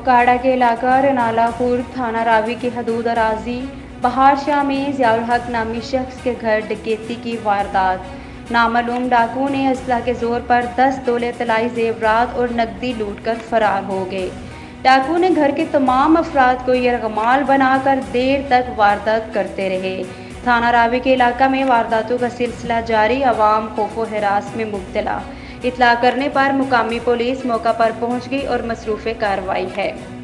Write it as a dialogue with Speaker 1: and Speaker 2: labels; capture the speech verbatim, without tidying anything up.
Speaker 1: मोकाड़ा के इलाका रनालापुर थाना रावी की हदूद अराजी बहार शाह में ज़ियाउल हक नामी शख्स के घर डकैती की वारदात। नामालूम डाकू ने असला के जोर पर दस तोले तलाई जेवरात और नकदी लूट कर फरार हो गए। डाकू ने घर के तमाम अफराद को यरगमाल बनाकर देर तक वारदात करते रहे। थाना रावी के इलाका में वारदातों का सिलसिला जारी, अवाम खौफो हिरास में मुब्तला। इतला करने पर मुकामी पुलिस मौका पर पहुंच गई और मसरूफ़ कार्रवाई है।